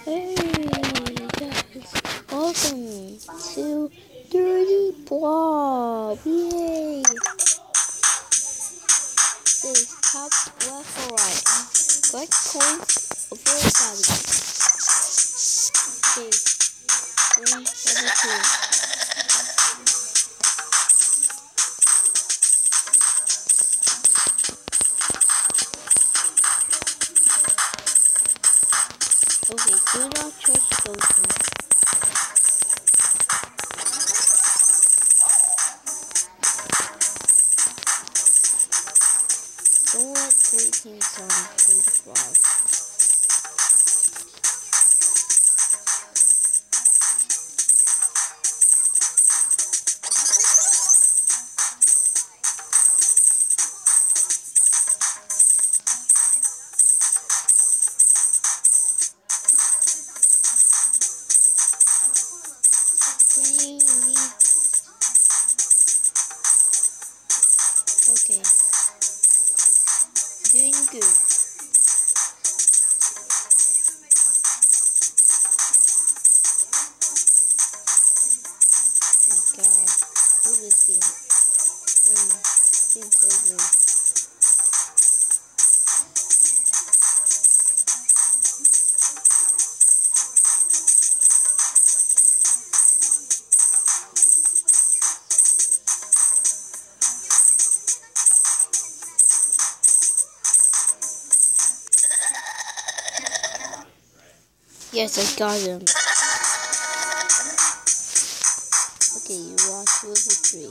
Hey guys, welcome to Dirty Blob. Yay! This top left or right. Collect coins of your body. Okay, number 2. Okay, do not touch potions. Don't let taking some food frog. Okay. Doing good. Oh my god. Look at this thing. Seems so good. Yes, I got him. Okay, you walk through the tree.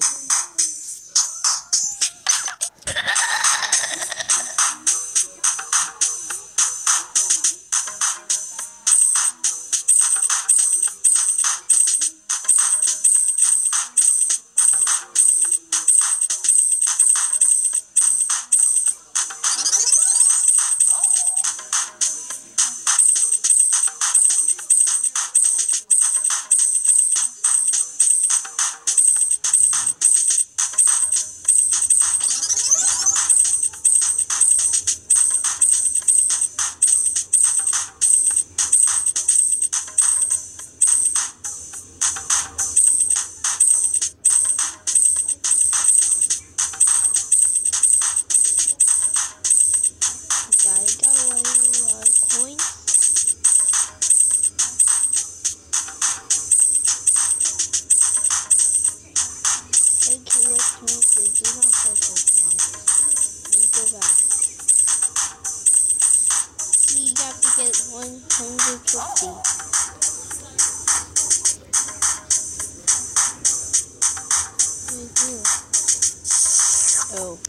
You got to get 150. Oh.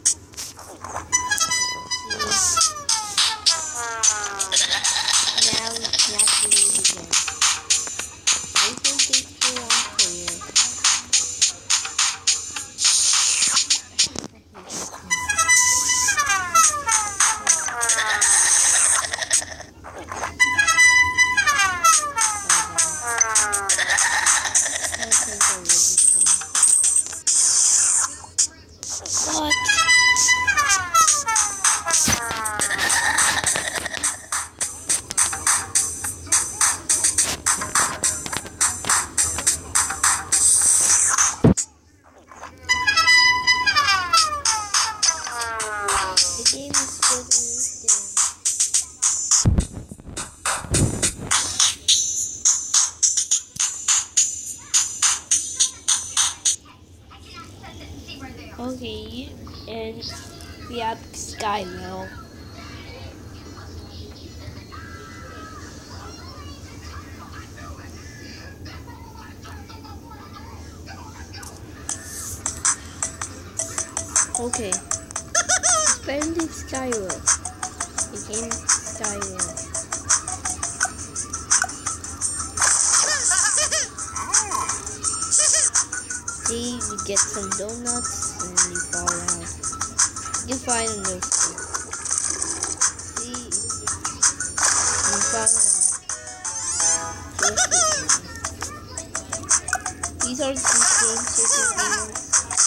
Now we have to do it again. I think it's too long for you. Okay, and we have Skywell. Okay, spending Skywell. Again, Skywell. See, you get some donuts. And you fall out. You find a nose. See, you fall out. These are the same chicken games.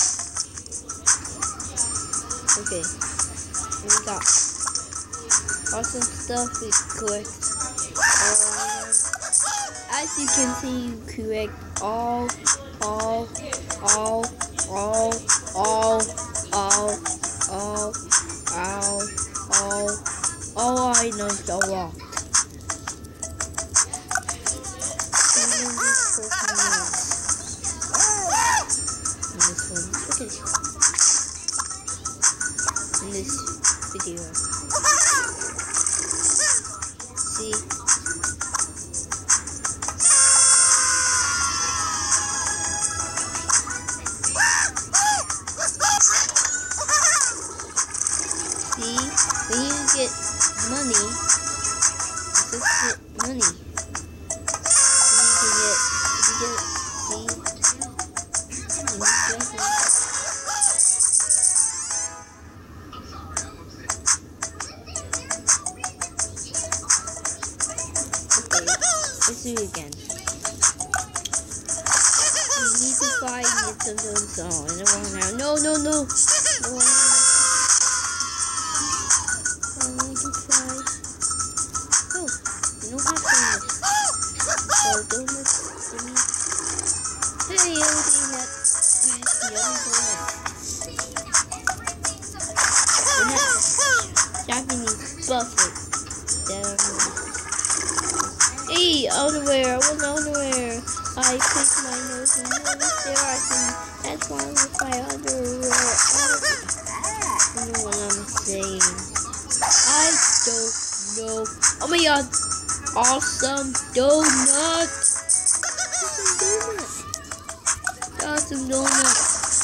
Okay, we got awesome stuff we collect. As you can see, you correct all, all, all, all, all, all items are locked. And then just focus on this one. Okay. In this video. See? See? When you get money, just get money. Let's do it again. We need to find it sometimes. Oh, I don't want now. No. I want to try. Oh, you don't have to. So don't let me. Hey, I'm doing that. Japanese buffet. Hey, underwear. I want underwear. I picked my nose and there I can. That's why I'm with my underwear. You know what I'm saying. I don't know. Oh my god. Awesome donut. Awesome donut.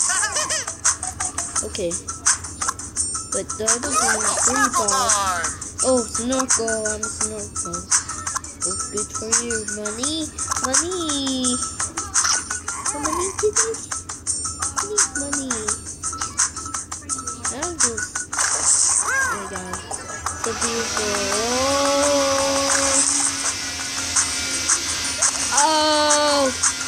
Okay. But the other one is 3 balls. Oh, snorkel. I'm a snorkel. It's good for you. Money. Money. Money, kitty. Need money. I'll just. Oh my god. So beautiful. Oh.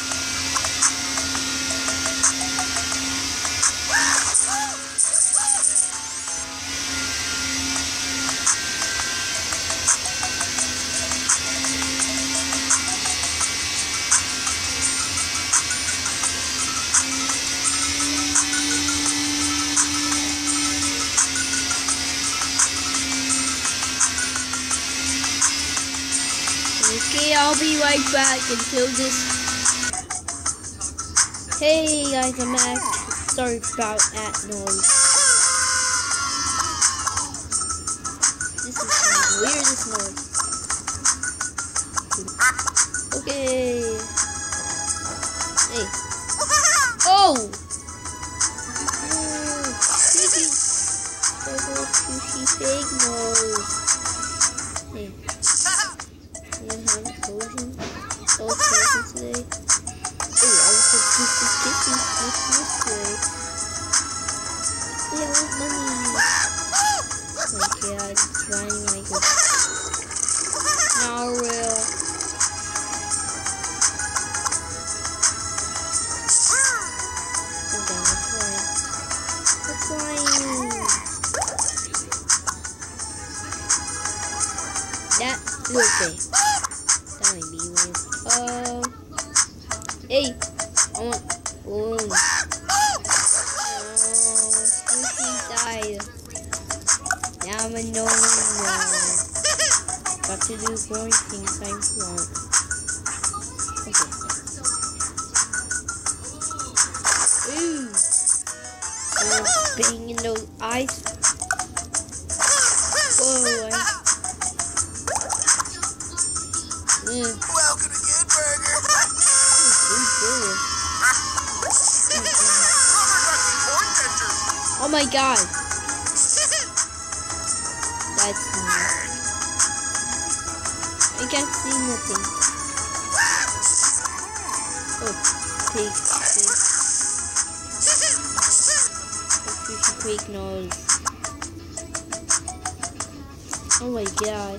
Okay, I'll be right back until this. Hey guys, I'm back. Sorry about that noise. This is the weirdest noise. Okay. Hey. Oh! Sushi. Sushi fake nose. Hey. Potion today. Oh, I was supposed to get this way. Yeah, I want money. Okay, I'm trying like this. Now real. Okay, I'm flying. That's okay. Hey, I want balloons. Sushi died. Now I'm annoying now. Got to do boring things I want. Okay. Ooh. Oh, banging those eyes. Whoa. Welcome to Good Burger. Oh my god. That's weird. I can't see nothing. Oh, pig. Pig nose. Oh my god.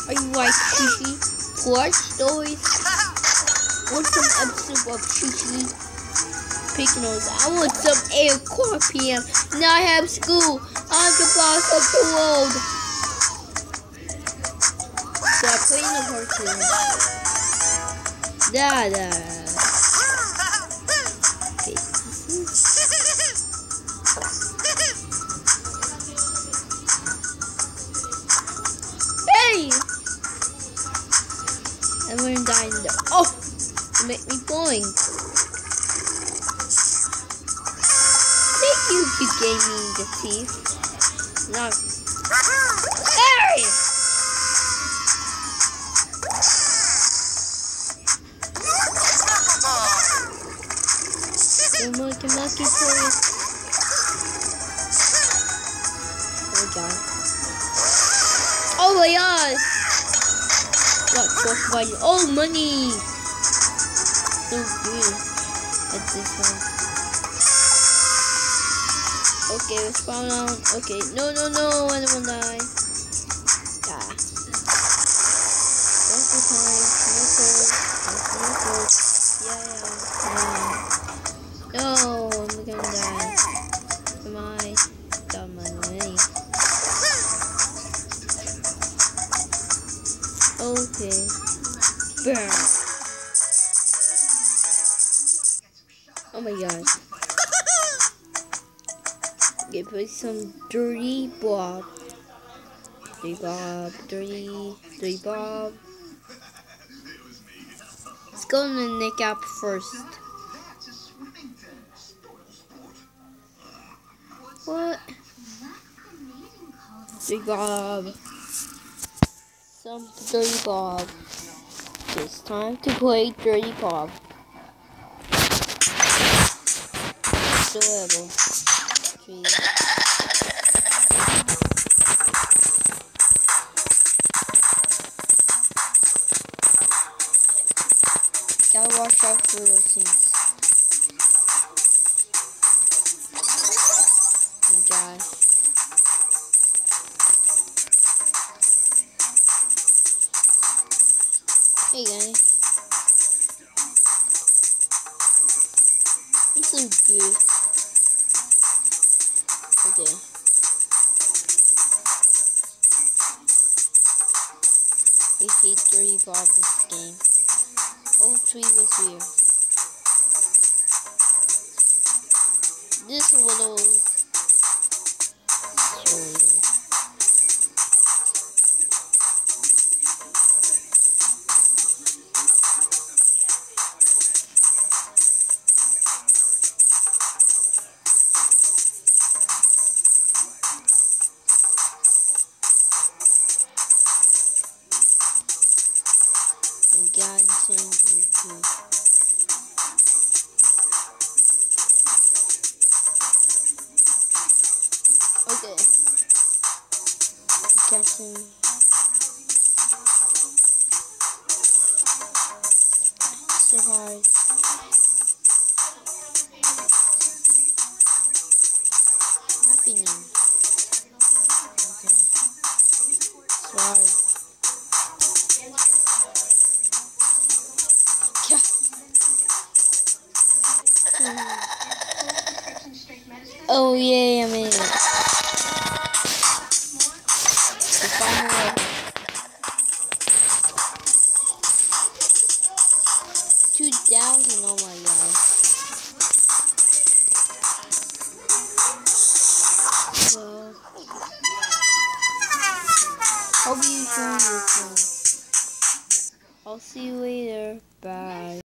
Are you like Sushi? Plush stories? Want some episode of Sushi? Picking those. I want some Aircore PM. Now I have school. I'm the boss of the world. So I play in the cartoon. Okay. Hey! I'm gonna die in there. Oh! You make me boing. Thank you, you gave me the teeth. Now. Hey! Monkey toys. Oh god. Oh my god! What? Oh, money! So good. That's this one. Okay, let's spawn on. Okay, no, I don't wanna die. Ah. One more time. No code. Yeah. No, I'm gonna die. Am I? Got my money. Okay. Burn. Oh my god. Okay, put some dirty Bob. Dirty Bob. Let's go in the Nick app first. What? Dirty Bob. Some Dirty Bob. It's time to play Dirty Bob. So level 3. Gotta watch out for those things. Oh god. Hey guys. I'm so good. Okay. I hate Dirty Bob this game. Oh, tree was here. This little God sends me to. Okay. Catching. So hard. Happening. Okay. So hard. Oh yeah, I made it. The final level. 2,000, oh my god. Well, hope you enjoyed this one. I'll see you later. Bye.